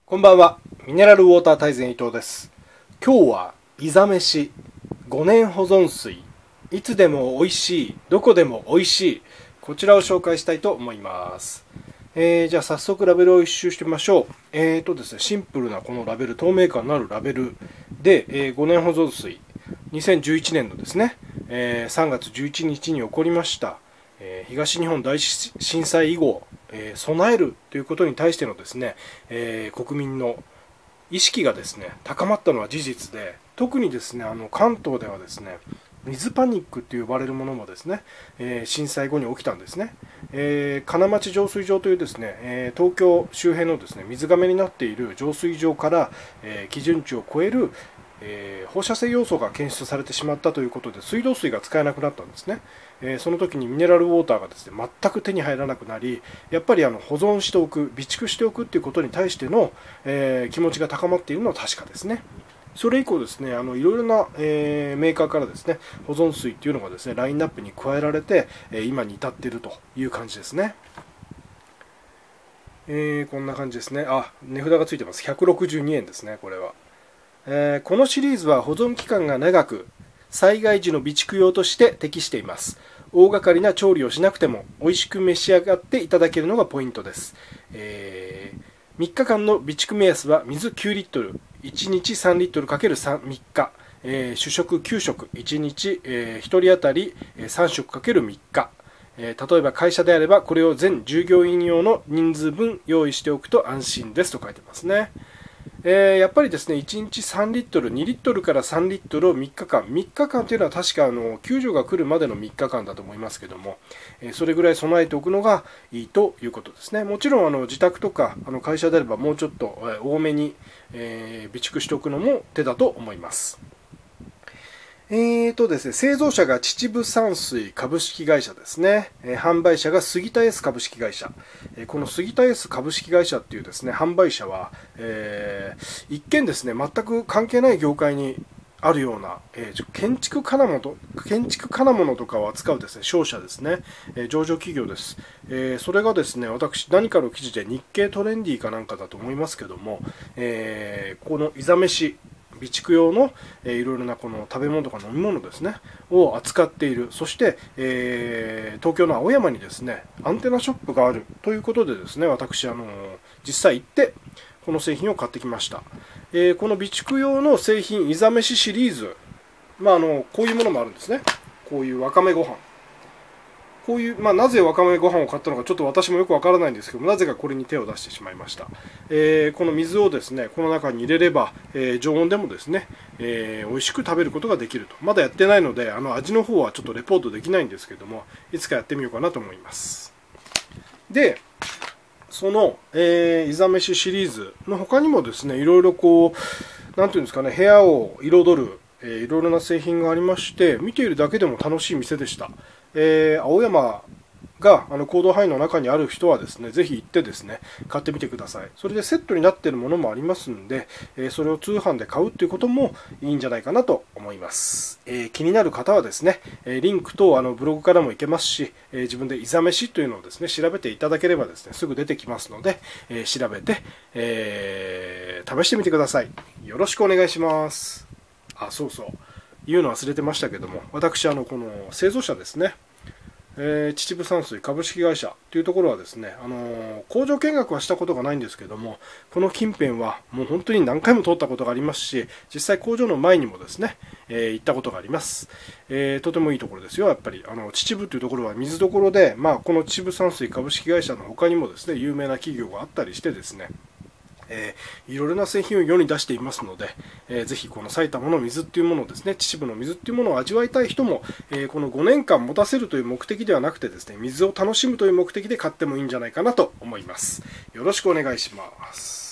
こんばんは。ミネラルウォーター大全伊藤です。今日はイザ飯5年保存水、いつでも美味しい、どこでも美味しい、こちらを紹介したいと思います。じゃあ早速ラベルを一周してみましょう。ですね、シンプルなこのラベル、透明感のあるラベルで、5年保存水、2011年のですね、3月11日に起こりました、東日本大震災以後、備えるということに対してのですね、国民の意識がですね高まったのは事実で、特にですね関東ではですね水パニックと呼ばれるものもですね、震災後に起きたんですね。金町浄水場というですね、東京周辺のですね水がめになっている浄水場から、基準値を超える放射性要素が検出されてしまったということで、水道水が使えなくなったんですね。その時にミネラルウォーターがですね全く手に入らなくなり、やっぱり保存しておく、備蓄しておくということに対しての、気持ちが高まっているのは確かですね。それ以降ですね、いろいろな、メーカーからですね保存水というのがですねラインナップに加えられて、今に至っているという感じですね。こんな感じですね。値札がついてます。162円ですね、これは。このシリーズは保存期間が長く、災害時の備蓄用として適しています。大掛かりな調理をしなくても美味しく召し上がっていただけるのがポイントです。3日間の備蓄目安は水9リットル、1日3リットル ×3 日、主食9食、1日、1人当たり3食 ×3 日。例えば会社であればこれを全従業員用の人数分用意しておくと安心ですと書いてますね。やっぱりですね、1日3リットル、2リットルから3リットルを3日間、3日間というのは確か救助が来るまでの3日間だと思いますけども、それぐらい備えておくのがいいということですね。もちろん自宅とか会社であればもうちょっと多めに備蓄しておくのも手だと思います。ですね、製造者が秩父山水株式会社ですね。販売者が杉田 S 株式会社。この杉田 S 株式会社っていうですね、販売者は、一見ですね、全く関係ない業界にあるような、建築金物とかを扱うですね、商社ですね。上場企業です。それがですね、私、何かの記事で日経トレンディかなんかだと思いますけども、このイザ飯、備蓄用のいろいろなこの食べ物とか飲み物ですねを扱っている。そして、東京の青山にですねアンテナショップがあるということでですね、私実際行ってこの製品を買ってきました。この備蓄用の製品イザ飯シリーズ、こういうものもあるんですね。こういうわかめご飯、こういう、なぜわかめご飯を買ったのかちょっと私もよくわからないんですけども、なぜかこれに手を出してしまいました。この水をですねこの中に入れれば、常温でもですね、美味しく食べることができると。まだやってないので味の方はちょっとレポートできないんですけども、いつかやってみようかなと思います。でその、イザ飯シリーズの他にもですね、いろいろこうなんていうんですかね、部屋を彩るいろいろな製品がありまして、見ているだけでも楽しい店でした。青山が行動範囲の中にある人はですね、ぜひ行ってですね買ってみてください。それでセットになっているものもありますんで、それを通販で買うということもいいんじゃないかなと思います。気になる方はですね、リンクとブログからも行けますし、自分でイザ飯というのをですね調べていただければですねすぐ出てきますので、調べて、試してみてください。よろしくお願いします。そうそう言うの忘れてましたけども、私この製造者ですね、秩父山水株式会社というところはですね、工場見学はしたことがないんですけども、この近辺はもう本当に何回も通ったことがありますし、実際工場の前にもですね、行ったことがあります。とてもいいところですよ。やっぱり秩父というところは水どころで、この秩父山水株式会社の他にもですね有名な企業があったりしてですね、いろいろな製品を世に出していますので、ぜひこの埼玉の水っていうものをですね、秩父の水っていうものを味わいたい人も、この5年間持たせるという目的ではなくてですね、水を楽しむという目的で買ってもいいんじゃないかなと思います。よろしくお願いします。